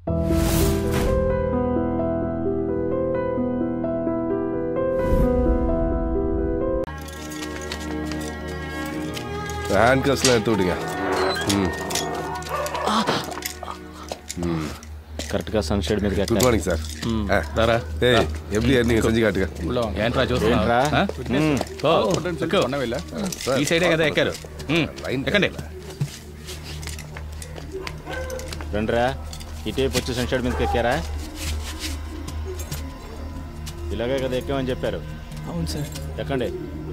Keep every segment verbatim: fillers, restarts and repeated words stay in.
Hand కస్లా எடுத்து விடுங்க. ம் ம் கரெக்ட்டா சன்ஷேட் மீது கேட்க. Good morning sir. தாரா ஏய் எப்படி நீங்க செஞ்சு காட்டுங்க. உள்ள வாங்க. ఏంట్రా చూస్తున్నా? ம் ఓ பண்ணவே இல்ல. ఈ సైడే కదా ఎక్కారు. ம் లైన్ ఎక్కండి. రండ్రా ఇటే వచ్చి సన్షేడ్ మీదకి ఎక్కారా? ఇలాగే కదా ఎక్కామని చెప్పారు. అవును సార్. ఎక్కండి.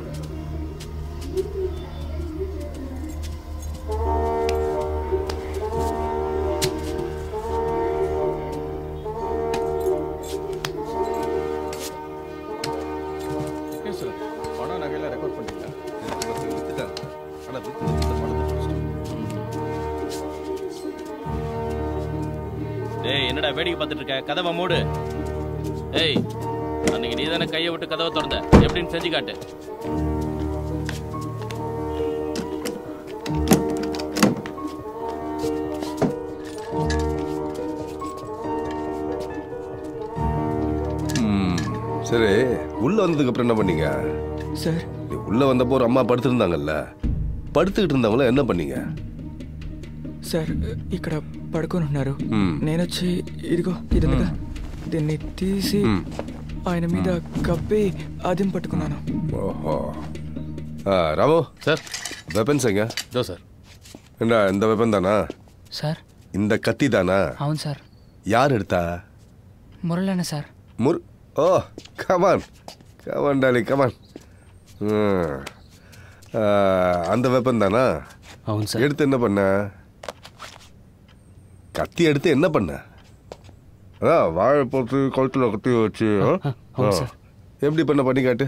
ஏய் என்னடா வேடிக்கை பார்த்துட்டு இருக்க? கதவை மூடு. ஏய் அன்னைக்கு நீ தானே கையை விட்டு கதவை திறந்த, எப்படின்னு செஞ்சு காட்டு. சரி, உள்ள வந்ததுக்கு அப்புறம் என்ன பண்ணீங்க சார்? உள்ள வந்தப்போ ஒரு அம்மா படுத்திருந்தாங்கல்ல, పడుతుకిட்டு இருந்தாங்களா என்ன பண்ணீங்க? సార్ ఇక్కడ పడుకొని ఉన్నారు. నేను వచ్చి ఇదిగో ఇది ఉందిగా, దీన్ని తీసి ఆయన మీద కప్పి అదిం పట్టుకున్నాను. ఓహో. రాము సార్, వెపన్స్ எங்க? దో సార్. என்ன இந்த வெப்பன் தானா? సార్ இந்த கத்தி தானா? అవును సార్. யார் எடுத்தா? మురళన్న సార్. ముర్ ఓ కమాన్ కమాన్ డాలి కమాన్. அந்த வெப்பன் தானா? అవును సార్. எடுத்து என்ன பண்ண? கத்தி எடுத்து என்ன பண்ண? அதான் வாழை போட்டு கழுத்தில் கத்தி வச்சு எப்படி பண்ண பண்ணி காட்டு.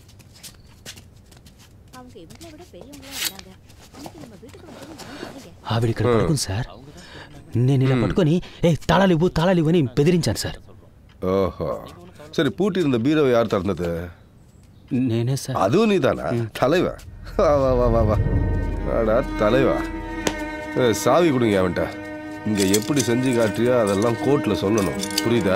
ఆవిడ ఇక్కడ పడుకుంది సార్. నేను ఇలా పట్టుకొని ఏ తాళాలు ఇవ్వు తాళాలు ఇవ్వని బెదిరించాను సార్. ఓహో. సరే, పూటి இருந்த பீரோ யார் திறந்தது? నేనే సార్. அதுவும் நீதானா? தலைவா வா வா வா வா வா வாடா தலைவா. சாவி கொடுங்க அவன்கிட்ட. இங்கே எப்படி செஞ்சு காட்டுறியோ அதெல்லாம் கோர்ட்டில் சொல்லணும், புரியுதா?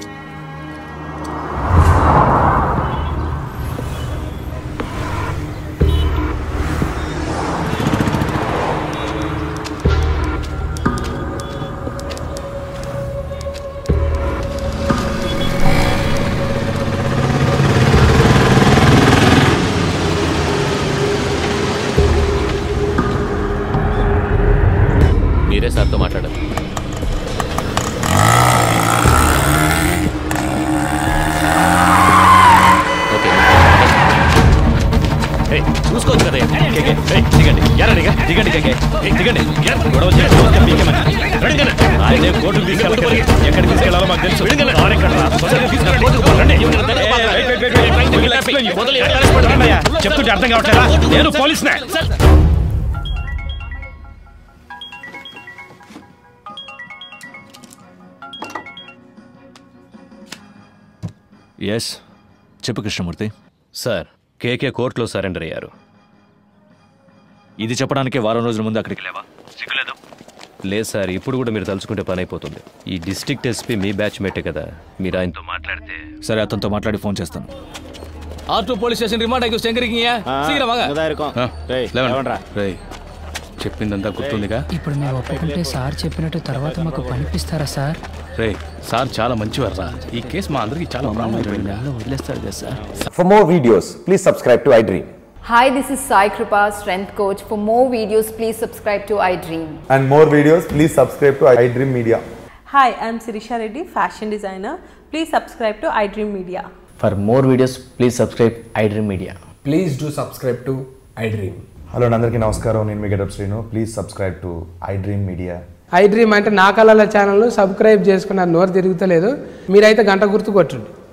మీరే సార్తో మాట్లాడాలి. చూసుకోవచ్చు కదా. దిగండి దిగండి దిగండి దిగండి గొడవ ఆయనే కోర్టుకు తీసుకెళ్ళాలి. ఎక్కడికి తీసుకెళ్ళాలో మాకు తెలుసు. చెప్తుంటే అర్థం కావట్లేదా? నేను పోలీసునే. ఎస్ చెప్పు కృష్ణమూర్తి. సార్, కేకే కోర్టులో సరెండర్ అయ్యారు. ఇది చెప్పడానికే వారం రోజుల ముందు అక్కడికి లేవా? సిగ్గులేదు? లేదు సార్, ఇప్పుడు కూడా మీరు తలుచుకుంటే పని అయిపోతుంది. ఈ డిస్ట్రిక్ట్ ఎస్పీ మీ బ్యాచ్ మేటే కదా, మీరు ఆయనతో మాట్లాడితే. సరే, అతనితో మాట్లాడి ఫోన్ చేస్తాను. R two police station remand అయ్యి శంకరికియా సీకిరం వాగా. రేయ్ లేవండ్రా. రేయ్ చెప్పిందంతా గుర్తుందిగా? ఇప్పుడు మేము ఒప్పుకుంటే సార్ చెప్పినట్టు తర్వాత మాకు పనిపిస్తారా సార్? రే సార్ చాలా మంచివారా. ఈ కేసు మా అందరికి చాలా ప్రాబ్లం అయిపోయింది. వదిలేస్తారు కదా సార్. For more videos, please subscribe to iDream. Hi, this is Sai Kripa, Strength Coach. For more videos, please subscribe to iDream. And more videos, please subscribe to iDream Media. Hi, I am Sirisha Reddy, fashion designer. Please subscribe to iDream Media. For more videos, please subscribe iDream Media. Please do subscribe to iDream. Hello అందరికీ నమస్కారం, నేను మీ getup Srinu. Please subscribe to iDream Media. iDream అంటే నా కళల channel subscribe చేసుకున్నారు, నోరు తిరుగుతలేదు. మీరైతే గంట గుర్తు కొట్టండి.